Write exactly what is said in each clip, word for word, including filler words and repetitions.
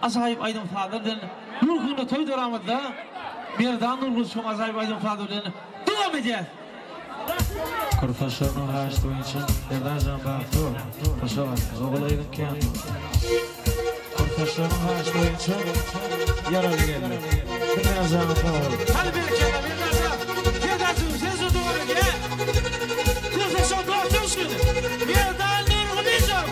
Azayip Aydın Fadıl'dan Nurgul'u toyduramızda Merdan Nurgul şu Azayip Aydın Fadıl'dan devam edeceğiz. Kurfaşlarının haştı için Merdan Can Bahtı Kurfaşlar Zoğulaydın kendi Kurfaşlarının haştı için Yaralı geldi Merdan Can Bahtı Hadi birlikte Merdan Can Yerdansın sen su duvarı gel Kurfaşlar doğru şunu Merdan Nurgul diyeceğim.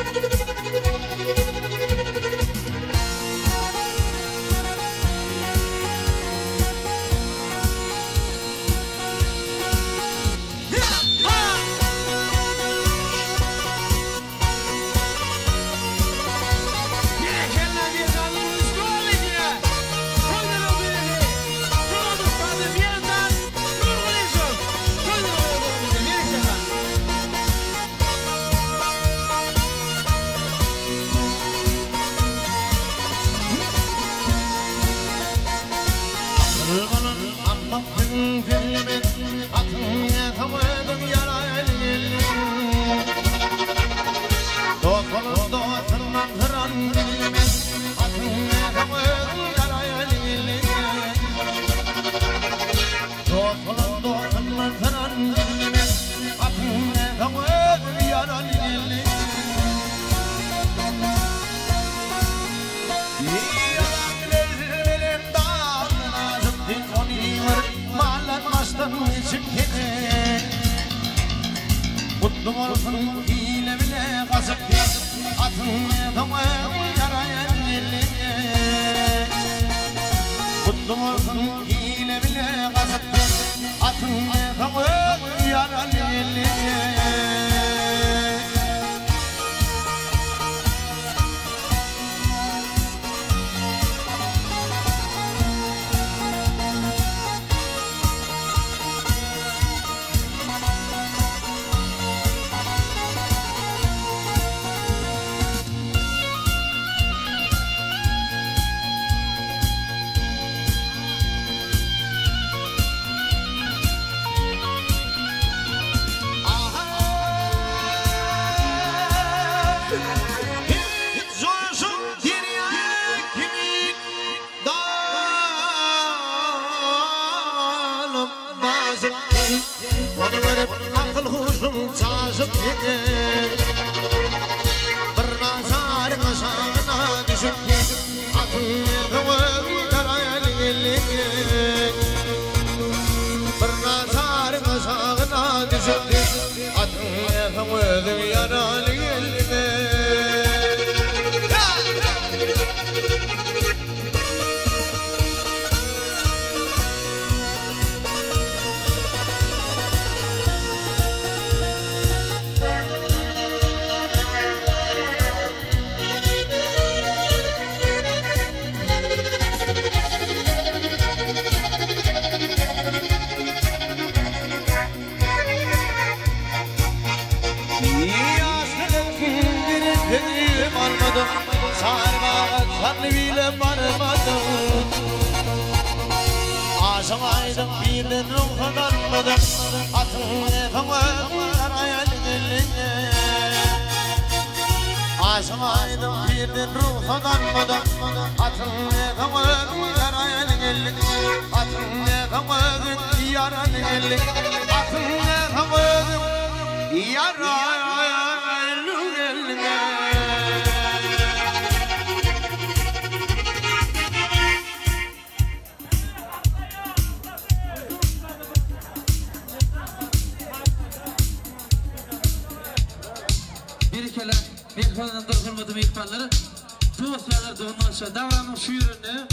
Davranın şu yürünü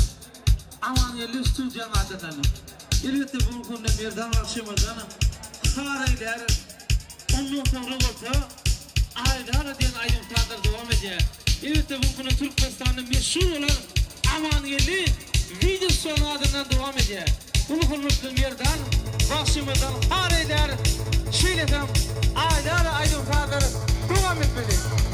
aman yerli stüdyan adetanı. Elbette bu konuda Merdan akşamadan haraylar onun sonra olsa aylar diyen ayın tadır devam edecek. Elbette bu konu Türkmenistan'ın meşhur olan aman yerli video sonu adından devam edecek. Bunu konumuzda Merdan akşamadan haraylar şöyleten aylar ayın tadır devam etmeli.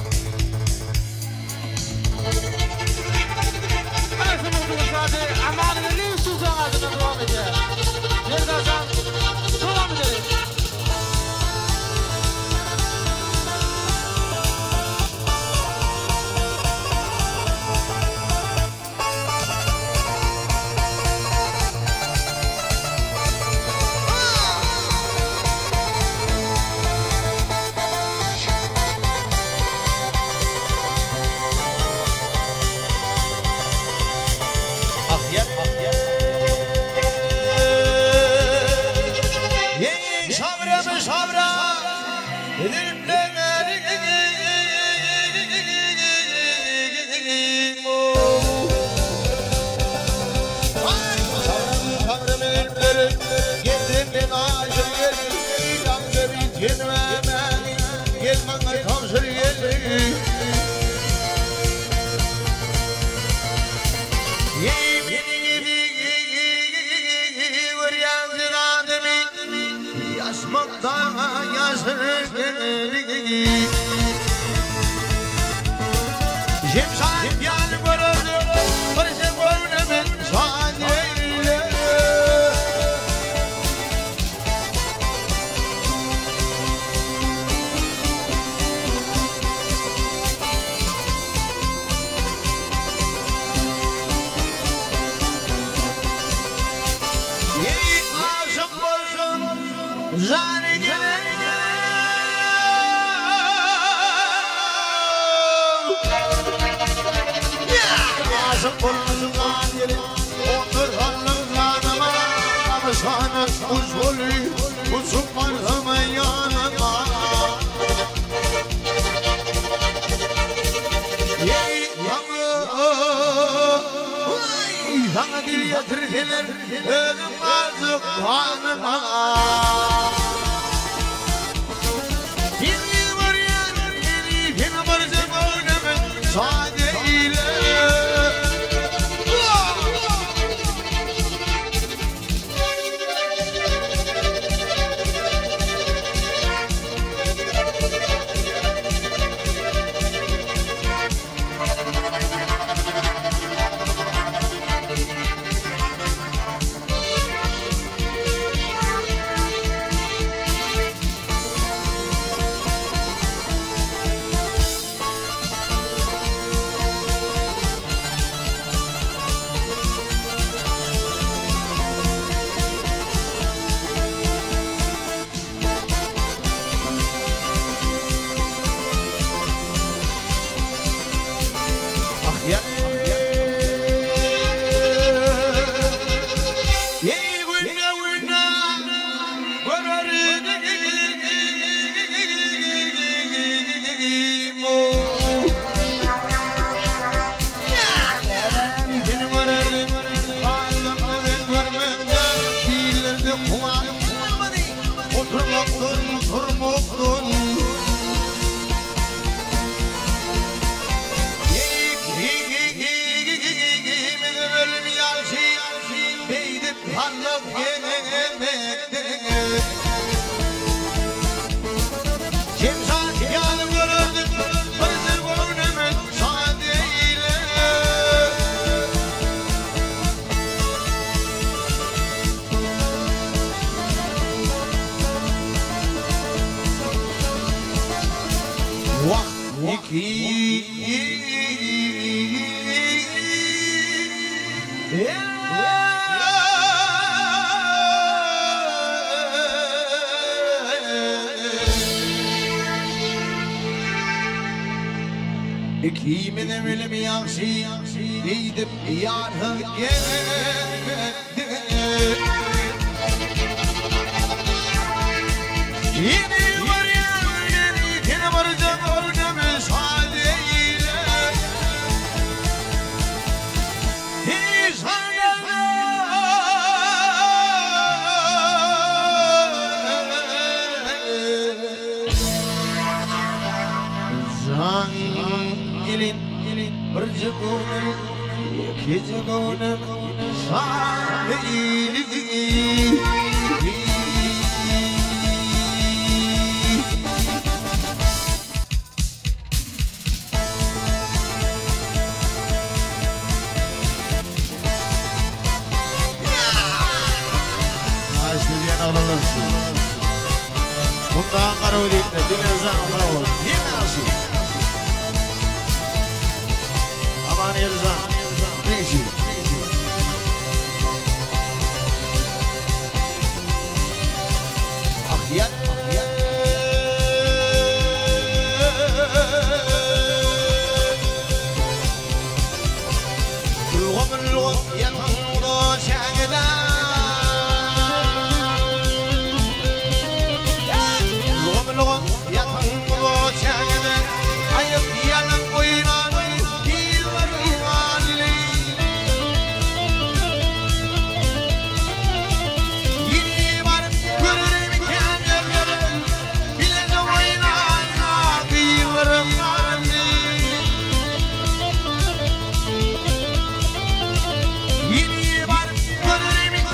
Aman elli Sultan adına devam ediyor. Merdan Can devam edelim. aşık olmuşlar gelin otur hanımlarıma Kamışanı usulü Kusuk varımın yanıma Ey yanı Sana dil yatırırlar Ölüm azık hanıma Yeni var ya Yeni yeni var zamanımın Sade ile Kimin bilim yakşı Gidip yarın geldi Yeni var ya Yeni yeni var zamanı müsaade ile Zan gelin bir cıgınım iki cıgınım şahili Aşkıdiyen alırsın Bundan karı değil de dinlersen bravo dinlersin Aman Yıldızan, ne işi? Ah ya, ah ya. Kulğum kulğum yanımda şahida. Kulğum kulğum yanımda şahida. Ayıp yanım oynan. Yeni var,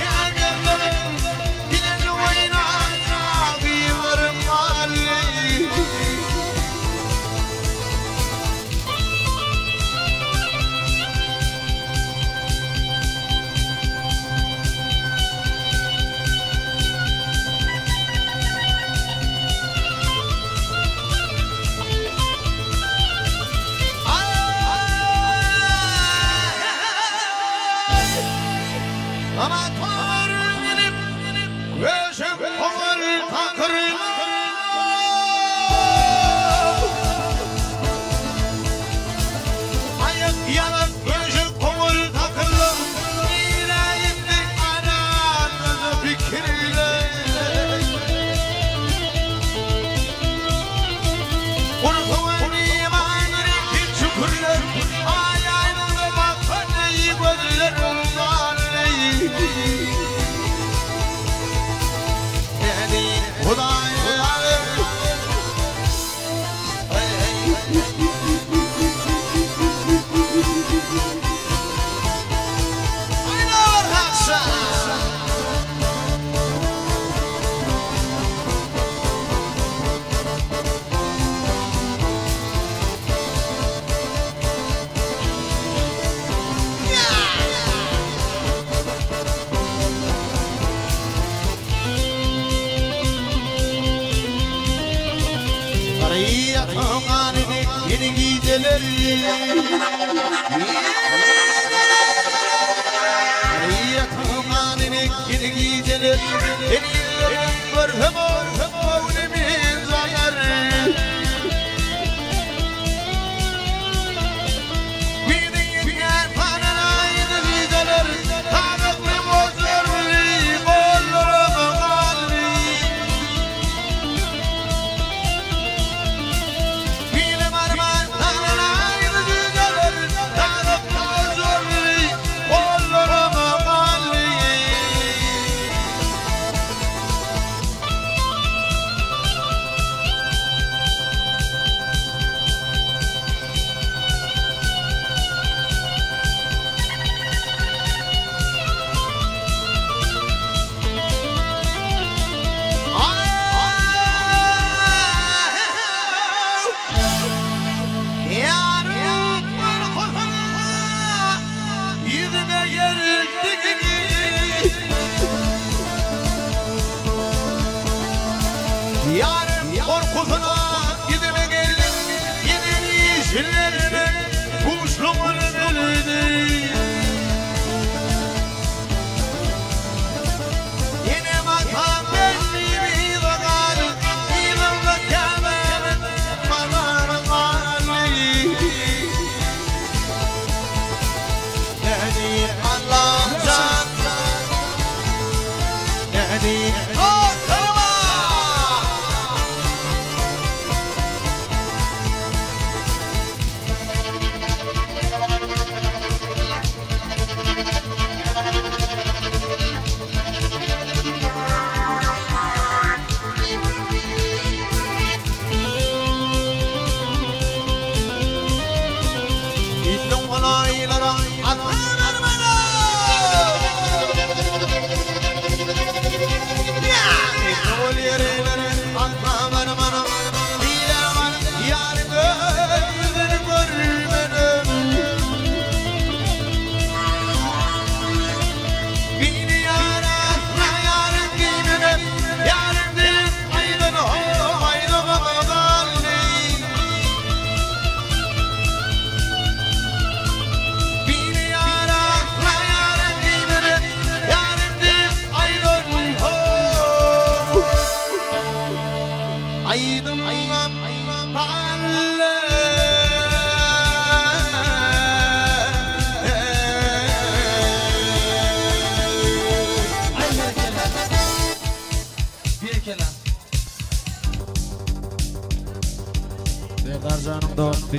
Darcanım dostu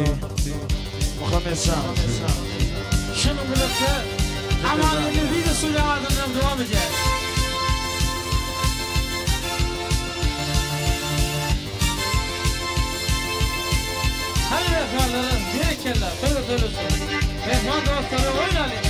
Muhammed Şah. Şunu bilirse amalini videosuyla ardından devam edeceğiz. Hadi efendim, direkerler, böyle söylesin. Mehman dostları oynayalım.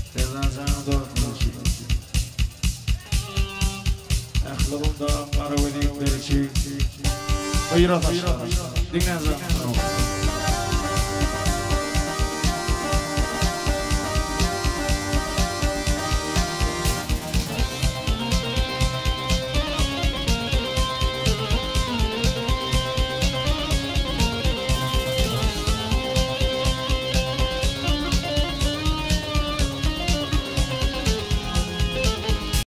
Tezden sana doğru konuşayım. Aklımda kara ve dik bir şey. Hayır ataşlar. Dinlen zaten.